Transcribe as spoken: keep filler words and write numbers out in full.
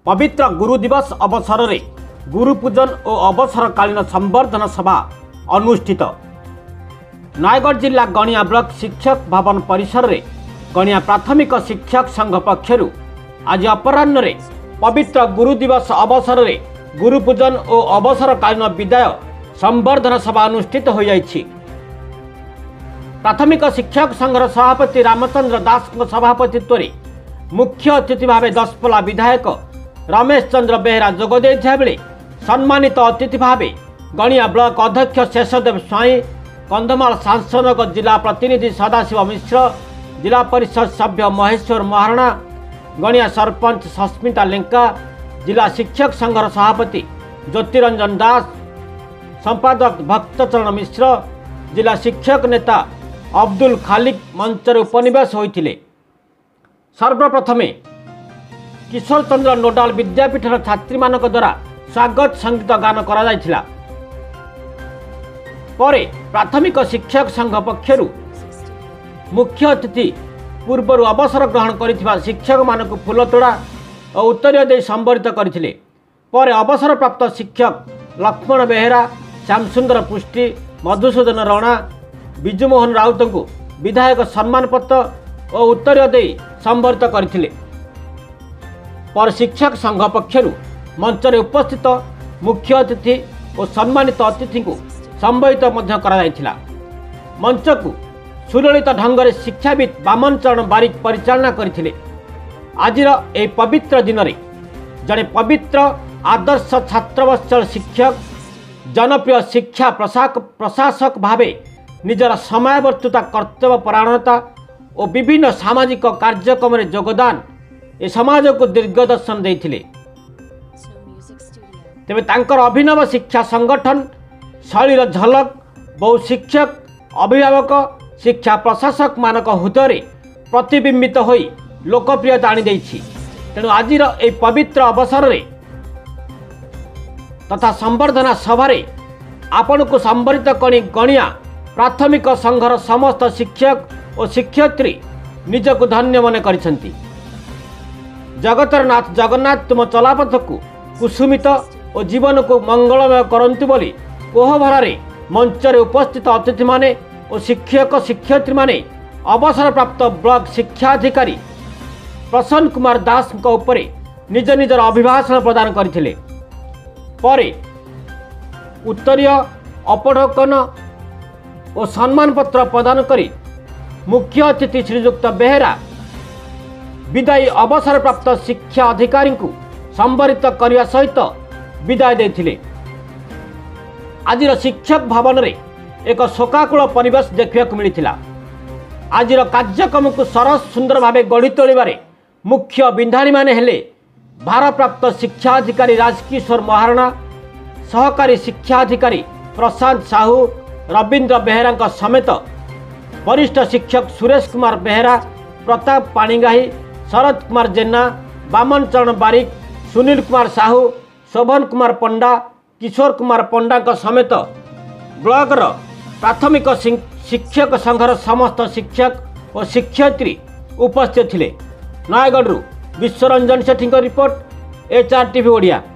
पवित्र गुरु दिवस अवसर में गुरु पूजन और अवसरकालीन संवर्धन सभा अनुष्ठित। नयगढ़ जिला गणिया ब्लॉक शिक्षक भवन परिसर में गणिया प्राथमिक शिक्षक संघ पक्षरु आज अपराह्न रे पवित्र गुरु दिवस अवसर में गुरु पूजन और अवसरकालीन विदाय संवर्धन सभा अनुष्ठित हो जाइछि। प्राथमिक शिक्षक संघर सभापति रामचंद्र दास सभापतित्व में मुख्य अतिथि भाव दसपल्ला विधायक रमेश चंद्र बेहरा जोगदे बेले सम्मानित अतिथि भाव गणिया ब्लॉक अध्यक्ष शेषदेव स्वाई, कंधमाल सांसदनगर जिला प्रतिनिधि सदाशिव मिश्र, जिला परिषद सभ्य महेश्वर महारणा, गणिया सरपंच सस्मिता लेंका, जिला शिक्षक संघर सभापति ज्योतिरंजन दास, संपादक भक्तचरण मिश्र, जिला शिक्षक नेता अब्दुल खालिक मंचर उपनिवेश होइथिले। सर्वप्रथमे किशोर चंद्र नोडाल विद्यापीठर छात्री मानक द्वारा स्वागत संगीत गान करा जायथिला। परे प्राथमिक शिक्षक संघ पक्षरु मुख्य अतिथि पूर्वर अवसर ग्रहण करिथिबा शिक्षक मानक फूलतोड़ा और उत्तरीय दे संबर्धित करथिले। परे अवसर प्राप्त शिक्षक लक्ष्मण बेहरा, श्यामसुंदर पुष्टि, मधुसूदन रणा, बिजुमोहन राउत को विधायक सम्मान पत्र और उत्तरीय दे संबर्धित करथिले। पर शिक्षक संघ पक्षरु मंच में उपस्थित मुख्य अतिथि और सम्मानित अतिथि को संबोधित मध्य करा जायथिला। मंच को सुललित ढंग से शिक्षाविद बामन चरण बारिक परिचालना करथिले। आजिर ए पवित्र दिन में जड़े पवित्र आदर्श छात्रवत्सल शिक्षक, जनप्रिय शिक्षा प्रशाक प्रशासक भावे निजर समयावर्तुता कर्तव्य परायणता और विभिन्न सामाजिक कार्यक्रम में योगदान ए समाज को दीर्घदर्शन देथिले। तेबे तांकर अभिनव शिक्षा संगठन शैलीर झलक बहु शिक्षक, अभिभावक, शिक्षा प्रशासक मानक हृदय प्रतिबिंबित होई लोकप्रियता आनी देछि। तेणु आजिर ए पवित्र अवसर रे तथा संवर्धना सभा रे आपण को संबर्धित करी गणिया प्राथमिक संघर समस्त शिक्षक और शिक्षयित्री निजक धन्य मन करिसेंती। जगतर नाथ जगन्नाथ तुम चलापथ को कुसुमित और जीवन को मंगलमय करंतु बोली कोहभरारे मंच में उपस्थित अतिथि माने और शिक्षक शिक्षयित्री माने अवसर प्राप्त ब्लॉक शिक्षाधिकारी प्रसन्न कुमार दास को उपरे निज निजर अभिभाषण प्रदान करथिले। परे उत्तरीय अपढकन और सम्मान पत्र प्रदान करी मुख्य अतिथि श्रीयुक्त बेहरा विदायी अवसर प्राप्त शिक्षा अधिकारी को संबर्धित करने सहित विदाय देथिले। आजिर शिक्षक भवन में एक शोकाकुल परिवेश देखा मिलता। आजिर कार्यक्रम को सरस सुंदर भाव गढ़ी तोड़े मुख्य बिंधाणी माने हेले भारप्राप्त शिक्षाधिकारी राजकिशोर महारणा, सहकारी शिक्षाधिकारी प्रशांत साहू, रवींद्र बेहरा समेत वरिष्ठ शिक्षक सुरेश कुमार बेहरा, प्रताप पाणीग्राही, शरद कुमार जेना, बामन चरण बारिक, सुनील कुमार साहू, शोभन कुमार पंडा, किशोर कुमार पंडा समेत ब्लॉकर प्राथमिक शिक्षक संघर समस्त शिक्षक और शिक्षयित्री उपस्थित थिले। Nayagarh Biswaranjan Sethi report, H R TV Odia.